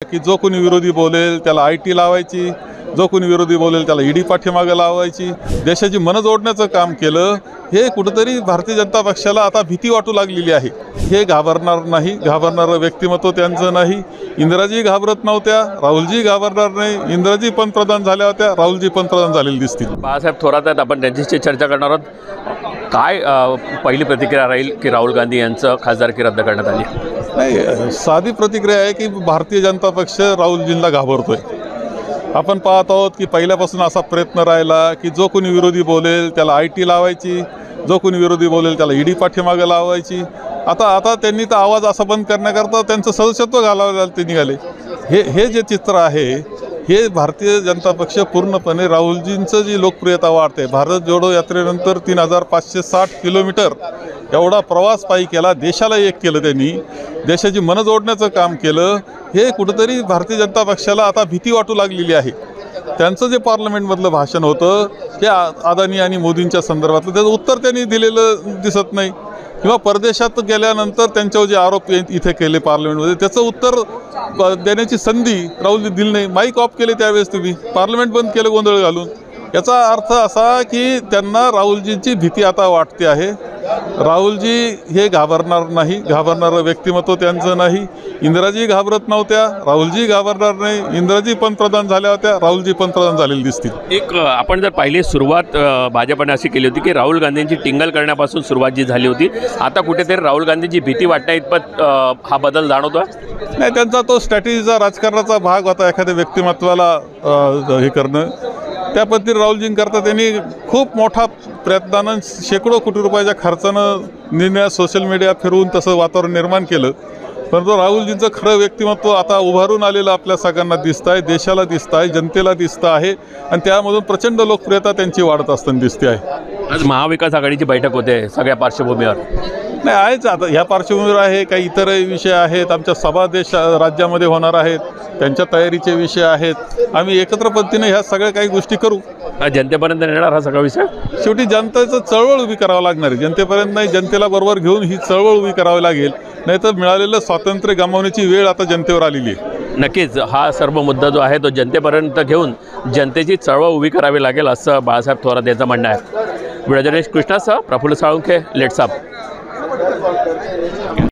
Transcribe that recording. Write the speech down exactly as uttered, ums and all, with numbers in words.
की जो कोणी विरोधी बोलेल त्याला आय टी लावायची, जो कोणी विरोधी बोलेल त्याला ईडी पाठीमागे लावायची, देशाची मन जोडण्याचं काम केलं। हे कुठेतरी भारतीय जनता पक्षाला आता भीती वाटू लागलेली आहे। हे घाबरणार नाही, घाबरणारं व्यक्तिमत्व त्यांचं नाही। इंदिराजी घाबरत नव्हत्या, राहुलजी घाबरणार नाही। इंदिराजी पंतप्रधान झाल्या होत्या, राहुलजी पंतप्रधान झालेले दिसतील। बाळासाहेब थोरात आहेत, आपण त्यांच्याशी चर्चा करणार आहोत। काय पहिली प्रतिक्रिया राहील की राहुल गांधी यांचं खासदारकी रद्द करण्यात आली? नाही, साधी प्रतिक्रिया आहे की भारतीय जनता पक्ष राहुलजींना घाबरतोय। आपण पाहत आहोत की पहिल्यापासून असा प्रयत्न राहिला की जो कोणी विरोधी बोलेल त्याला आय टी लावायची, जो कोणी विरोधी बोलेल त्याला ईडी पाठीमागे लावायची। आता आता त्यांनी तर आवाज असा बंद करण्याकरता त्यांचं सदस्यत्व घालावं ते निघाले। हे हे जे चित्र आहे हे भारतीय जनता पक्ष पूर्णपणे राहुलजींचं जी लोकप्रियता वाढते। भारत जोडो यात्रेनंतर तीन हजार पाचशे साठ किलोमीटर एवढा प्रवास पायी केला, देशाला एक केलं त्यांनी, देशाची मन जोडण्याचं काम केलं। हे कुठेतरी भारतीय जनता पक्षाला आता भीती वाटू लागलेली आहे। त्यांचं जे पार्लमेंटमधलं भाषण होतं ते अदानी आणि मोदींच्या संदर्भातलं त्याचं उत्तर त्यांनी दिलेलं दिसत नाही, किंवा परदेशात गेल्यानंतर त्यांच्यावर जे आरोप इथे केले पार्लमेंटमध्ये त्याचं उत्तर देण्याची संधी राहुलजी दिली नाही। माईक ऑफ केले त्यावेळेस, तुम्ही पार्लमेंट बंद केलं गोंधळ घालून। याचा अर्थ असा की त्यांना राहुलजींची भीती आता वाटते आहे। राहुलजी हे घाबरणार नाही, घाबरणारं व्यक्तिमत्व त्यांचं नाही। इंदिराजी घाबरत नव्हत्या, राहुलजी घाबरणार नाही। इंदिराजी पंतप्रधान झाल्या होत्या, राहुलजी पंतप्रधान झालेले दिसतील। एक आपण जर पाहिली सुरुवात भाजपने अशी केली होती की राहुल गांधींची टिंगल करण्यापासून सुरुवात जी झाली होती, आता कुठेतरी राहुल गांधींची भीती वाटण्या इतपत हा बदल जाणवतो? नाही, त्यांचा तो स्ट्रॅटेजीचा राजकारणाचा भाग होता एखाद्या व्यक्तिमत्वाला हे करणं। त्या पद्धतीने राहुलजींकरता त्यांनी खूप मोठा प्रयत्नानं शेकडो कोटी रुपयाच्या खर्चानं निर्णय सोशल मीडिया फिरवून तसं वातावरण निर्माण केलं। परंतु राहुलजींचं खरं व्यक्तिमत्व आता उभारून आलेलं आपल्या सगळ्यांना दिसतं आहे, देशाला दिसतं आहे, जनतेला दिसतं आहे, आणि त्यामधून प्रचंड लोकप्रियता त्यांची वाढत असताना दिसते आहे। आज महाविकास आघाडीची बैठक होते सगळ्या पार्श्वभूमीवर। नाही आहेच, आता ह्या पार्श्वभूमीवर आहे, काही इतरही विषय आहेत, आमच्या सभा देश राज्यामध्ये होणार आहेत, त्यांच्या तयारीचे विषय आहेत। आम्ही एकत्र पद्धतीने ह्या सगळ्या काही गोष्टी करू। जनतेपर्यंत नेणार हा सगळा विषय? शेवटी जनतेचं चळवळ उभी करावं लागणार आहे, जनतेपर्यंत नाही, जनतेला बरोबर घेऊन ही चळवळ उभी करावी लागेल, नाहीतर मिळालेलं स्वातंत्र्य गमावण्याची वेळ आता जनतेवर आलेली आहे। नक्कीच हा सर्व मुद्दा जो आहे तो जनतेपर्यंत घेऊन जनतेची चळवळ उभी करावी लागेल असं बाळासाहेब थोरात यांचं म्हणणं आहे। व्हिडिओ जर्नलिस्ट कृष्णासह प्रफुल्ल साळुंखे, लेट्स अप।